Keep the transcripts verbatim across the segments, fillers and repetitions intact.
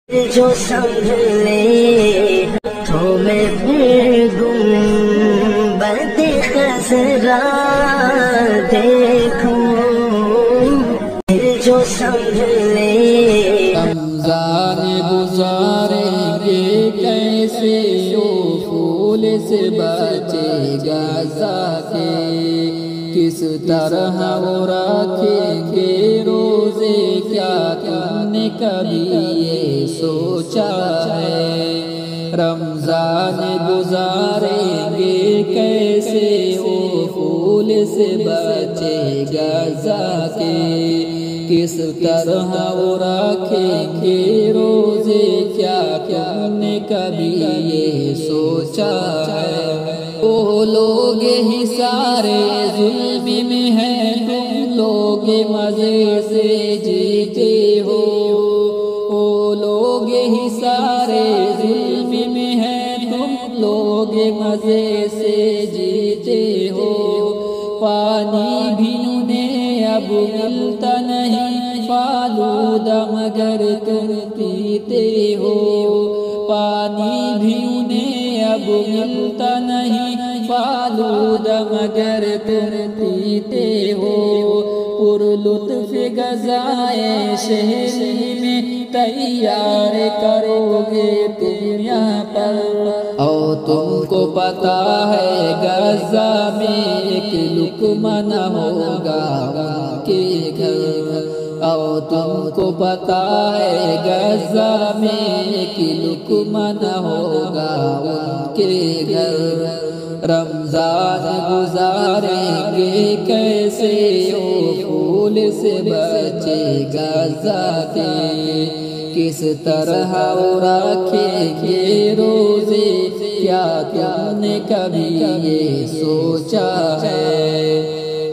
جو سنبھلے ہاتھوں میں پھر گنبد خضرا دیکھوں، جو سنبھلے رمضان گزاریں گے کیسے، وہ پھول سے بچے گا ذاکے، کس طرح وہ رکھیں گے روزے، کیا تم نے کبھی یہ سوچا ہے؟ رمضان گزاریں گے کیسے، وہ پھول سے بچے گا ذاکے، کس طرح وہ رکھیں گے روزے، کیا تم نے کبھی یہ سوچا ہے؟ وہ لوگ ہی سارے ظلم میں ہیں، تم لوگ مزے سے جیتے ہو، وہ لوگ ہی سارے ظلم میں ہیں، تم لوگ مزے سے جیتے ہو، پانی بھی انہیں اب ملتا نہیں فالودہ مگر تم پیتے ہو، پانی بھی انہیں اب ملتا نہیں فالودہ مگر تم پیتے ہو، پر لطف غذائے شہری میں تیار کرو گے تم یہاں پر، او تم کو پتا ہے غزہ میں ایک لقمہ نہ ہوگا ان کے گھر، او تم کو پتا ہے غزہ میں ایک لقمہ نہ ہوگا ان کے گھر، رمضان گزاریں گے کیسے، وہ پھول سے بچے گا ذاکے، کس طرح وہ رکھیں گے روزے، کیا تم نے کبھی یہ سوچا ہے؟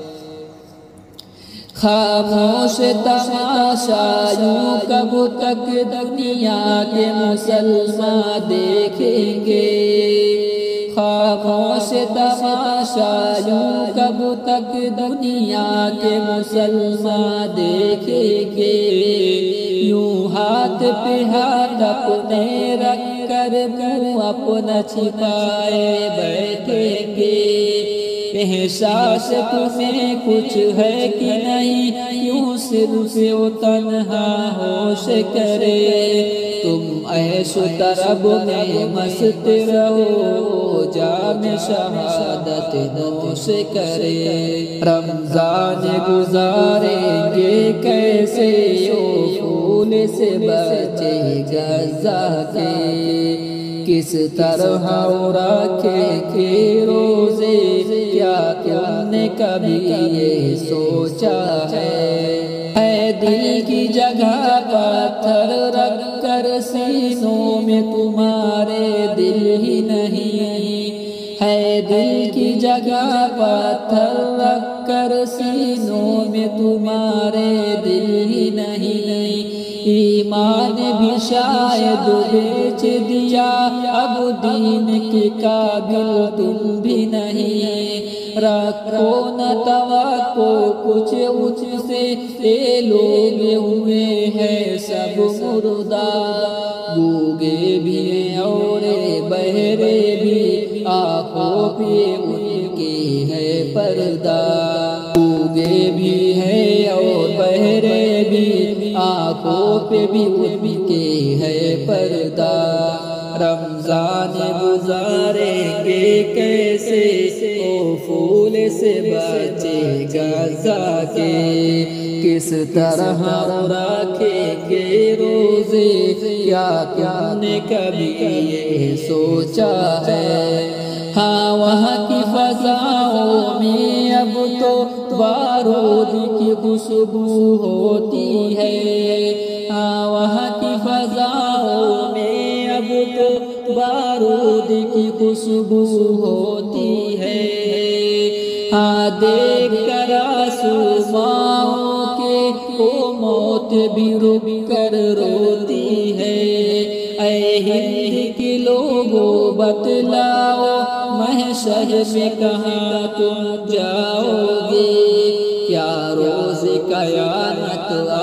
خاموش تماشا یوں کب تک دنیا کے مسلمان دیکھیں گے، خاموش تماشا یوں کب تک دنیا کے مسلمان دیکھیں گے، یوں ہاتھ پہ ہاتھ اپنے رکھ کر منہ اپنا چھپائے بیٹھیں گے، احساس تمہیں کچھ ہے کہ نہیں، یوں صرف وہ تنہا ہوش کرے، تم عیش و طرب میں مست رہو، جام شہادت نوش کرے، رمضان گزاریں گے کیسے، وہ پھول سے بچے گا ذاکے، کس طرح وہ رکھیں گے روزے، کیا تم نے کبھی یہ سوچا ہے؟ ہے دل کی جگہ پتھر رکھ کر سینوں میں تمہارے دل ہی نہیں، ہے دل کی جگہ پتھر رکھ کر سینوں میں تمہارے دل ہی نہیں، ایمان بھی شاید بیچ دیا، اب دین کے قابل تم بھی نہیں، رکھو نہ توقع کچھ اچھ سے، یہ لوگ ہوئے ہیں سب مردہ، گوگے بھی ہیں اور بہرے بھی، آنکھوں پہ ان کے ہے پردہ، گوگے بھی ہیں اور بہرے بھی، آنکھوں پہ بھی ان کے ہے پردہ، رمضان گزاریں گے کیسے، وہ پھول سے بچے گا ذاکے، کس طرح رکھیں گے روزے، کیا تم نے کبھی یہ سوچا ہے؟ ہاں وہاں کی فضاؤں میں اب تو بارود کی خوشبو ہوتی ہے، ہاں وہاں کی فضاؤں میں اب تو بارود کی خوشبو ہوتی ہے، ہاں دیکھ کر آسماؤں کے وہ موت بھی رک کر روتی ہے، اے ہند کے لوگوں بتلاؤ محشر میں کہاں تم جاؤ گے، کیا روز قیامت آ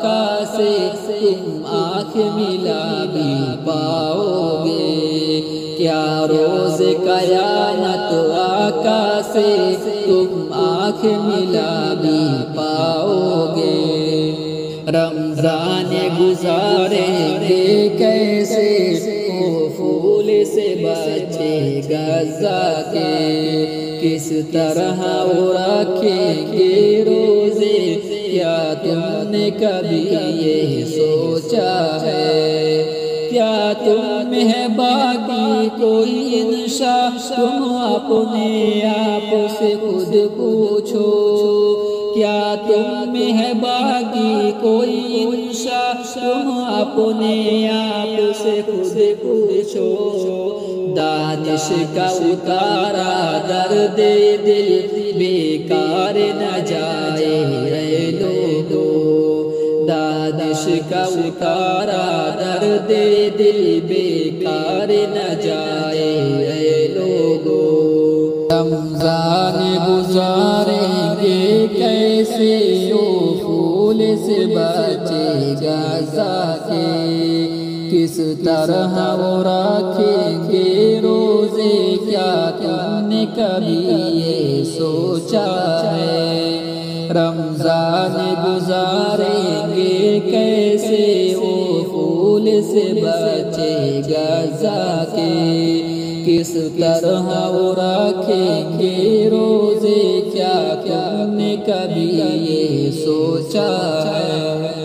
آقا سے تم آنکھ ملا بھی پاؤ گے، کیا روز قیامت آقا سے تم آنکھ ملا بھی پاؤ گے۔ رمضان گزاریں گے کیسے وہ پھول سے بچے غزہ کے، کس طرح وہ رکھیں گے روزے، کیا تم نے کبھی یہ سوچا ہے؟ کیا تم میں ہے باقی کوئی انشا، تم اپنے آپ سے خود پوچھو، کیا تم میں ہے باقی کوئی انشا، تم اپنے آپ سے خود پوچھو۔ دانش کا اتارا درد دل بیکار نہ جائے اے لوگو، دانش کا اتارا درد دل بیکار نہ جائے اے لوگو۔ رمضان گزاریں گے کیسے وہ پھول سے بچے غزہ کے، کس طرح وہ رکھیں گے روزے، کیا تم نے کبھی یہ سوچا ہے؟ رمضان گزاریں گے کیسے وہ پھول سے بچے غزہ کے، کس طرح وہ رکھیں گے روزے، کیا تم نے کبھی یہ سوچا ہے؟